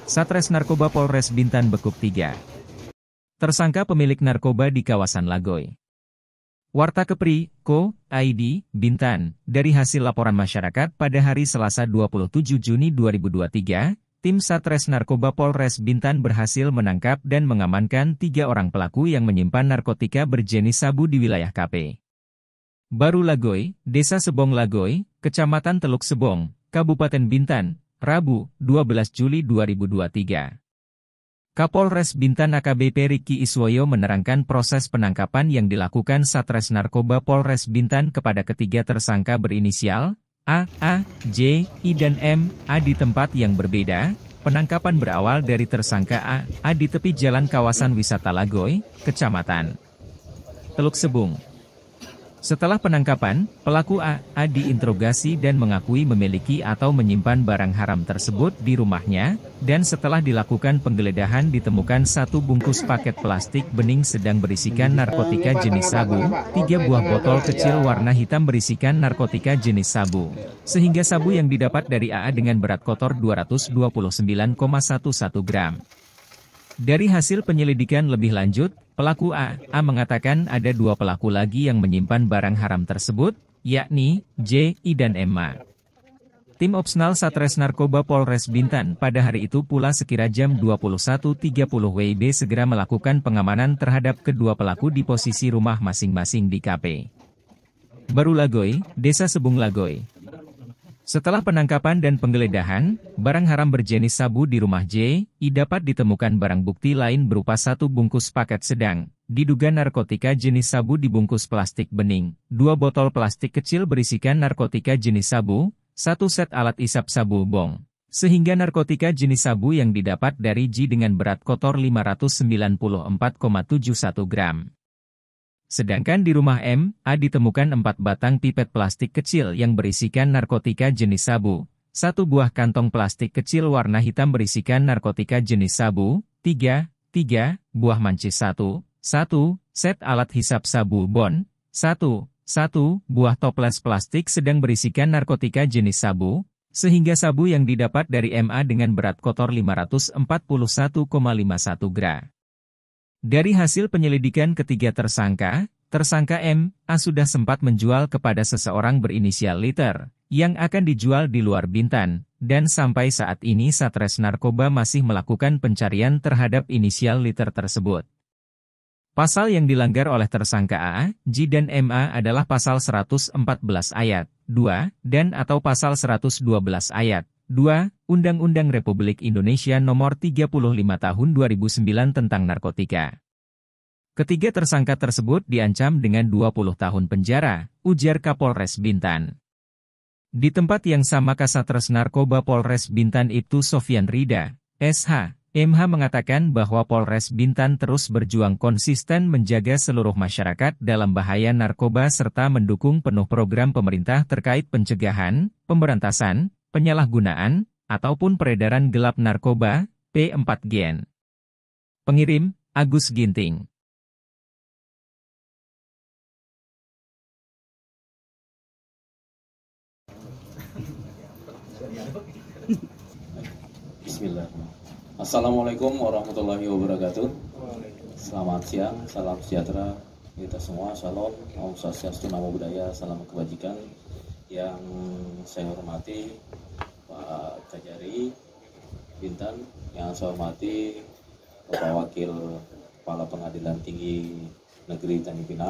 Satres Narkoba Polres Bintan bekuk 3 tersangka pemilik narkoba di kawasan Lagoy. Warta Kepri, Ko, ID, Bintan, dari hasil laporan masyarakat pada hari Selasa 27 Juni 2023, tim Satres Narkoba Polres Bintan berhasil menangkap dan mengamankan 3 orang pelaku yang menyimpan narkotika berjenis sabu di wilayah KP Baru Lagoy, Desa Sebong Lagoy, Kecamatan Teluk Sebong, Kabupaten Bintan, Rabu, 12 Juli 2023. Kapolres Bintan AKBP Riki Iswoyo menerangkan proses penangkapan yang dilakukan Satres Narkoba Polres Bintan kepada ketiga tersangka berinisial A, J, I dan M, A di tempat yang berbeda. Penangkapan berawal dari tersangka A di tepi jalan kawasan wisata Lagoy, Kecamatan Teluk Sebong. Setelah penangkapan, pelaku A diinterogasi dan mengakui memiliki atau menyimpan barang haram tersebut di rumahnya, dan setelah dilakukan penggeledahan ditemukan 1 bungkus paket plastik bening sedang berisikan narkotika jenis sabu, 3 buah botol kecil warna hitam berisikan narkotika jenis sabu, sehingga sabu yang didapat dari AA dengan berat kotor 229,11 gram. Dari hasil penyelidikan lebih lanjut, pelaku A mengatakan ada 2 pelaku lagi yang menyimpan barang haram tersebut, yakni J, I dan M. Tim Opsnal Satres Narkoba Polres Bintan pada hari itu pula sekira jam 21.30 WIB segera melakukan pengamanan terhadap kedua pelaku di posisi rumah masing-masing di KP Baru Lagoy, Desa Sebong Lagoy. Setelah penangkapan dan penggeledahan, barang haram berjenis sabu di rumah J, I dapat ditemukan barang bukti lain berupa 1 bungkus paket sedang, diduga narkotika jenis sabu dibungkus plastik bening, 2 botol plastik kecil berisikan narkotika jenis sabu, 1 set alat isap sabu bong, sehingga narkotika jenis sabu yang didapat dari J dengan berat kotor 594,71 gram. Sedangkan di rumah M, A ditemukan 4 batang pipet plastik kecil yang berisikan narkotika jenis sabu, 1 buah kantong plastik kecil warna hitam berisikan narkotika jenis sabu, 3 buah mancis 1 set alat hisap sabu bon, 1 buah toples plastik sedang berisikan narkotika jenis sabu, sehingga sabu yang didapat dari MA dengan berat kotor 541,51 gram. Dari hasil penyelidikan ketiga tersangka M, A sudah sempat menjual kepada seseorang berinisial Liter, yang akan dijual di luar Bintan, dan sampai saat ini Satres Narkoba masih melakukan pencarian terhadap inisial Liter tersebut. Pasal yang dilanggar oleh tersangka A, J dan MA adalah pasal 114 ayat 2 dan atau pasal 112 ayat 2, Undang-Undang Republik Indonesia Nomor 35 Tahun 2009 tentang narkotika. Ketiga tersangka tersebut diancam dengan 20 tahun penjara, ujar Kapolres Bintan. Di tempat yang sama Kasatres Narkoba Polres Bintan Ibtu Sofyan Rida, SH, MH mengatakan bahwa Polres Bintan terus berjuang konsisten menjaga seluruh masyarakat dalam bahaya narkoba serta mendukung penuh program pemerintah terkait pencegahan, pemberantasan, penyalahgunaan, ataupun peredaran gelap narkoba, P4GN. Pengirim, Agus Ginting. Bismillahirrahmanirrahim. Assalamualaikum warahmatullahi wabarakatuh. Selamat siang, salam sejahtera kita semua, shalom, Om Swastiastu, Namo Buddhaya, salam kebajikan. Yang saya hormati Pak Kajari Bintan, yang saya hormati Bapak Wakil Kepala Pengadilan Tinggi Negeri Tanjung Pinang,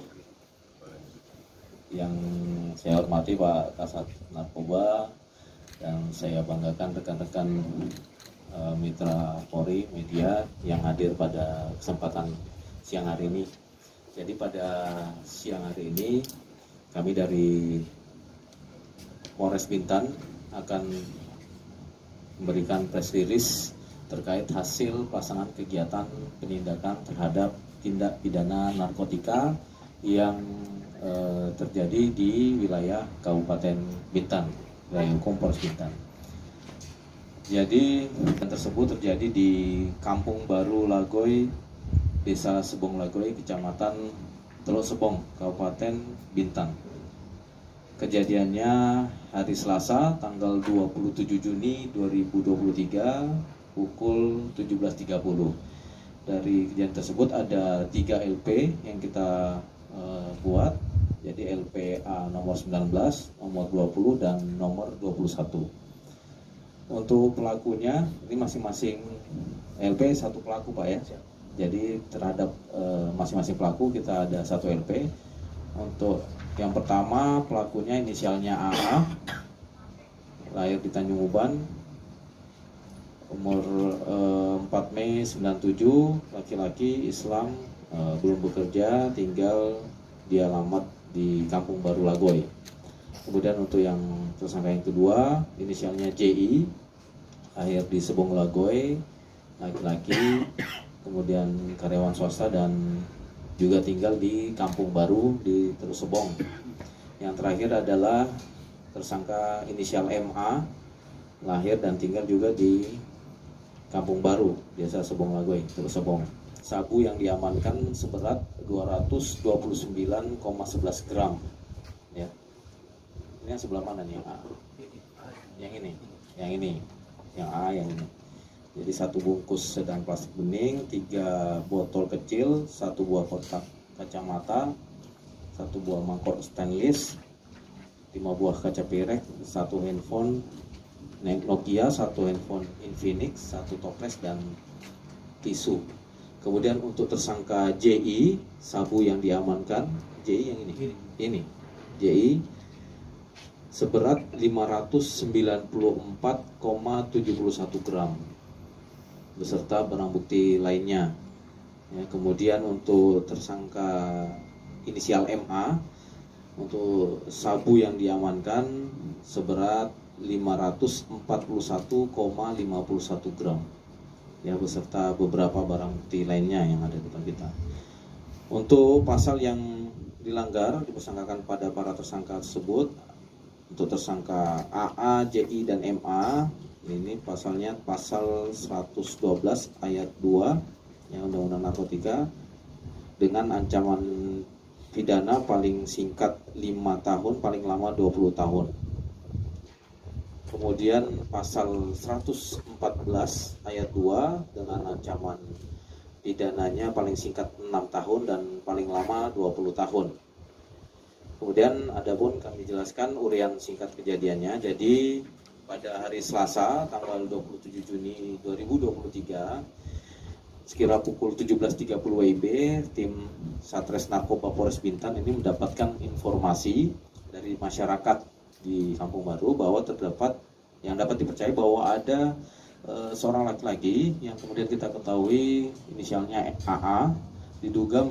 yang saya hormati Pak Kasat Narkoba, dan saya banggakan rekan-rekan mitra Polri, media yang hadir pada kesempatan siang hari ini. Jadi pada siang hari ini kami dari Polres Bintan akan memberikan press release terkait hasil pelaksanaan kegiatan penindakan terhadap tindak pidana narkotika yang terjadi di wilayah Kabupaten Bintan, wilayah hukum Polres Bintan. Jadi yang tersebut terjadi di Kampung Baru Lagoy, Desa Sebong Lagoy, Kecamatan Teluk Sebong, Kabupaten Bintan. Kejadiannya hari Selasa tanggal 27 Juni 2023 pukul 17.30. Dari kejadian tersebut ada 3 LP yang kita buat, jadi LPA nomor 19, nomor 20, dan nomor 21. Untuk pelakunya, ini masing-masing LP satu pelaku Pak ya. Jadi terhadap masing-masing pelaku kita ada 1 LP. Untuk yang pertama pelakunya inisialnya AA, lahir di Tanjung Uban, umur 4 Mei 97, laki-laki, Islam, belum bekerja, tinggal di alamat di Kampung Baru Lagoy. Kemudian untuk yang tersangka yang kedua, inisialnya JI, lahir di Sebong Lagoy, laki-laki, kemudian karyawan swasta dan juga tinggal di Kampung Baru di Teluk Sebong. Yang terakhir adalah tersangka inisial MA, lahir dan tinggal juga di Kampung Baru, Desa Sebong Lagoy, Teluk Sebong. Sabu yang diamankan seberat 229,11 gram. Ya. Ini yang sebelah mana nih? Yang A. Yang ini. Yang ini. Yang A, yang ini. Jadi 1 bungkus sedang plastik bening, 3 botol kecil, 1 buah kotak kacamata, 1 buah mangkok stainless, 5 buah kaca pirek, 1 handphone Nokia, 1 handphone Infinix, 1 toples, dan tisu. Kemudian untuk tersangka JI, sabu yang diamankan, JI yang ini JI seberat 594,71 gram beserta barang bukti lainnya. Ya, kemudian untuk tersangka inisial MA, untuk sabu yang diamankan seberat 541,51 gram. Ya, beserta beberapa barang bukti lainnya yang ada di depan kita. Untuk pasal yang dilanggar dipersangkakan pada para tersangka tersebut, untuk tersangka AA, JI, dan MA, ini pasalnya pasal 112 ayat 2 yang Undang-Undang Narkotika dengan ancaman pidana paling singkat 5 tahun, paling lama 20 tahun. Kemudian pasal 114 ayat 2 dengan ancaman pidananya paling singkat 6 tahun dan paling lama 20 tahun. Kemudian adapun kami jelaskan urian singkat kejadiannya. Jadi pada hari Selasa tanggal 27 Juni 2023 sekira pukul 17.30 WIB, tim Satres Narkoba Polres Bintan ini mendapatkan informasi dari masyarakat di Kampung Baru bahwa terdapat yang dapat dipercaya bahwa ada seorang laki-laki yang kemudian kita ketahui inisialnya AA diduga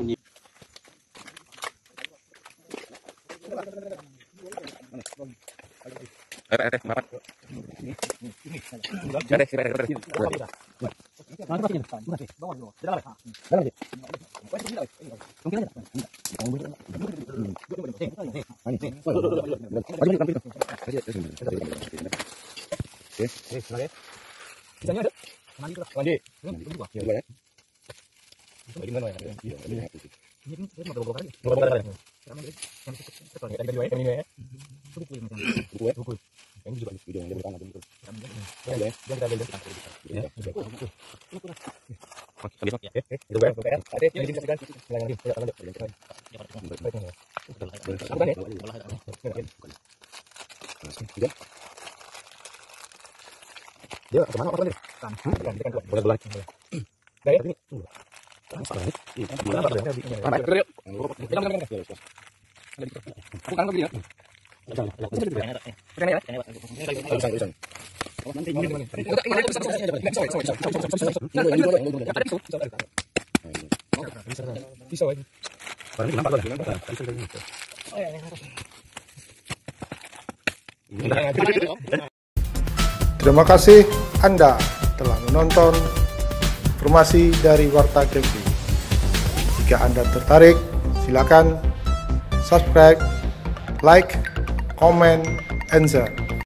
dia kemana apa nih? Boleh. Dari ini. Terima kasih Anda telah menonton informasi dari Warta Kepri. Jika Anda tertarik, silakan subscribe, like, comment, and share.